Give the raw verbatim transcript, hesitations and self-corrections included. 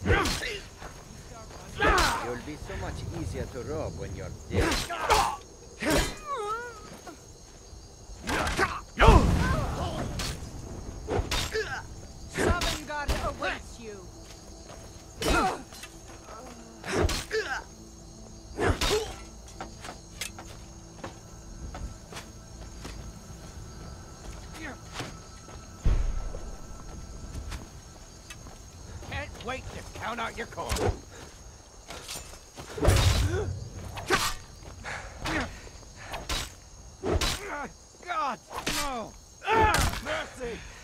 You'll be so much easier to rob when you're dead. Sovngarde awaits you. Can't wait to count out your coin. God, no! Mercy!